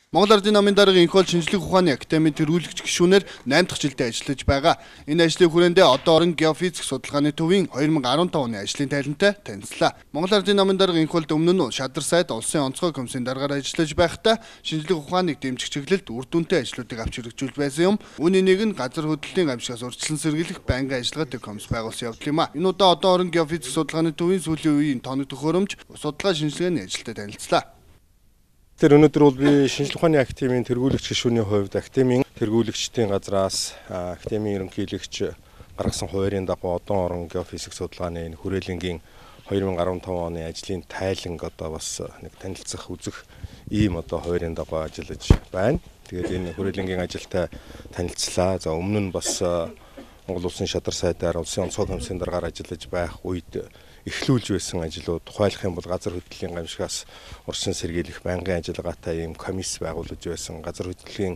Монгол Ардын намын дарга энхол шинжлэх ухааны академийн тэргүүлэгч гишүүнээр 8 дахь жилдээ ажиллаж байгаа. Энэ ажлын хүрээндээ одоо орон геофизик судалгааны төвийн 2015 оны ажлын тайлантай танилцлаа. Монгол Ардын намын дарга энхолд өмнө нь Шадар сайд улсын онцгой комиссийн даргаар ажиллаж байхдаа шинжлэх ухааныг дэмжих чиглэлд үр дүнтэй ажлуудыг авч хэрэгжүүлж байсан юм. Үүний нэг нь газар хөдлөлийн гамшигаас урьдчилан сэргийлэх байнгын ажиллагаатай комисс байгуулсан явдал юм а. Энэ удаа одоо орон геофизик судалгааны төвийн сүүлийн үеийн тоног төхөөрөмж судалгаа шинжилгээний ажилтай танилцлаа. Тэр өнөөдөр бол би шинжлэх ухааны академийн тэргүүлэгч гишүүний хувьд академийн тэргүүлэгчдийн газраас академийн ерөнхийлөгч гаргасан хуваарийн дагуу одон орон геофизик судалгааны энэ хүрээлэнгийн 2015 оны ажлын тайланг одоо бас нэг танилцах үзэх ийм одоо хуваарийн дагуу ажиллаж байна. Тэгээд энэ хүрээлэнгийн ажилтай танилцлаа. За өмнө нь бас Монгол улсын Шадар сайдаар улсын онцгой комиссийн даргаар ажиллаж байх үед эхлүүлж байсан ажлууд тухайлах юм бол газар хөдлөлийн гамшигаас урьдчилан сэргийлэх байнгын ажиллагаатай ийм комисс байгуулж байсан. Газар хөдлөлийн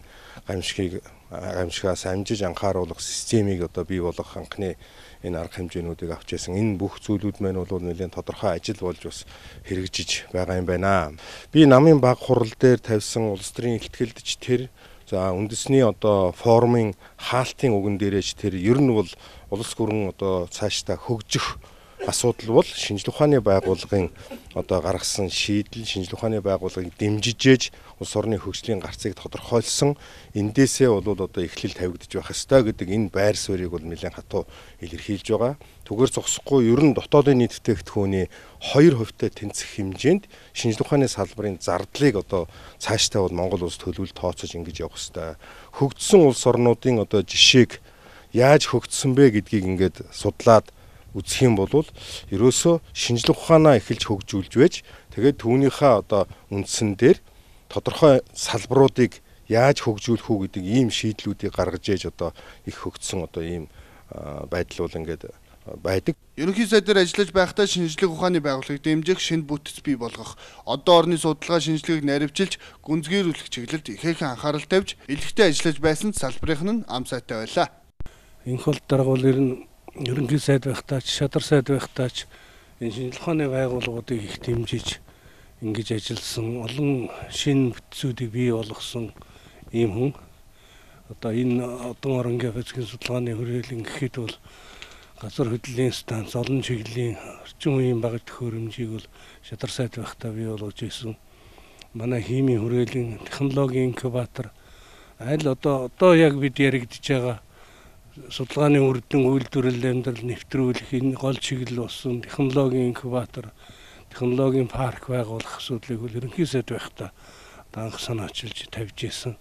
гамшигаас амжиж анхааруулах системийг одоо бий болгох анхны энэ арга хэмжээнүүдийг авч байсан. Энэ бүх зүйлүүд маань бол нэлээд тодорхой ажил болж бас хэрэгжиж байгаа юм байна. Би намын баг хурал дээр тавьсан улс төрийн илтгэлдэж тэр за үндэсний одоо форумын хаалтын үгэн дээрээч тэр ер нь бол улс гүрэн одоо цаашдаа хөгжих асуудал бол шинжлэх ухааны байгууллагын одоо гаргасан шийдэл шинжлэх ухааны байгууллагыг дэмжиж улс орны хөгжлийн гарцыг тодорхойлсон эндээсээ бол одоо эхлэл тавигдж байх ёстой гэдэг энэ байр суурийг бол нэлээд хатуу илэрхийлж байгаа. Түгээр зогсохгүй ер нь дотоодын нийт бүтээгдэхүүний 2% тэнцэх хэмжээнд шинжлэх ухааны салбарын зардлыг одоо цаашдаа бол Монгол улс төлөвлөлт тооцож ингэж явах ёстой. Хөгжсөн улс орнуудын одоо жишээг яаж хөгжсөн бэ гэдгийг ингээд судлаад үзэх юм бол ерөөсөө шинжлэх ухаанаа эхэлж хөгжүүлж байж тэгээд түүнийхээ одоо үндсэн дээр тодорхой салбаруудыг яаж хөгжүүлэх үү гэдэг ийм шийдлүүдийг гаргаж ээж одоо их хөгжсөн одоо ийм байдал бол ингээд байдаг. Ерөнхий сайдаар ажиллаж байхдаа шинжлэх ухааны байгууллагыг дэмжих шинэ бүтэц бий болгох, одоо орны судалгаа шинжилгээг наривчилж гүнзгийрүүлэх чиглэлд ихээхэн анхаарал тавьж илэрхтэй ажиллаж байсан салбарын нь ам сайтай байлаа. Энхол дарга бол ерөнхий сайд байхдаа Шадар сайд байхдаа энэ шинжлэх ухааны байгууллагуудыг их дэмжиж ингэж ажилласан олон шинэ бүтцүүдийг бий болгосон ийм хүн. Одоо энэ одон орон геофизикийн судалгааны хүрээлэн гэхэд бол газар хөдлөлийн станц, олон чиглэлийн орчин үеийн баг төхөөрөмжийг бол Шадар сайд байхдаа бий болгож ирсэн. Манай химийн хүрээлэн технологийн инкубатор аль одоо яг бид яригдж байгаа судалгааны үр дүн үйлдвэрлэл амьдрал нэвтрүүлэх энэ гол чиглэл болсон технологийн инкубатор, технологийн парк байгуулах асуудлыг бол ерөнхий сайд байхдаа анх санаачилж тавьж ирсэн.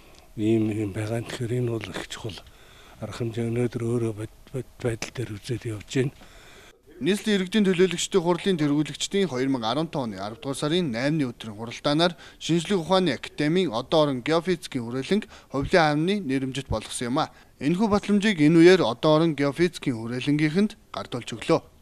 Ийм байгаа. Тэгэхээр энэ бол их чухал арга хэмжээ өнөөдөр өөрөө байдал дээр үзээд явж байна. Нийслэлийн иргэдийн төлөөлөгчдийн хурлын тэргүүлэгчдийн 2015 оны 10 дугаар сарын 8-ны өдрийн хуралдаанаар шинжлэх ухааны академийн одоо орон геофизикийн хүрээлэнг хувьлын хаамны нэрэмжит болгосон юм а. Энэхүү батламжийг энэ үеэр одоо орон геофизикийн хүрээлэнгийнхэнд гардуулж өглөө.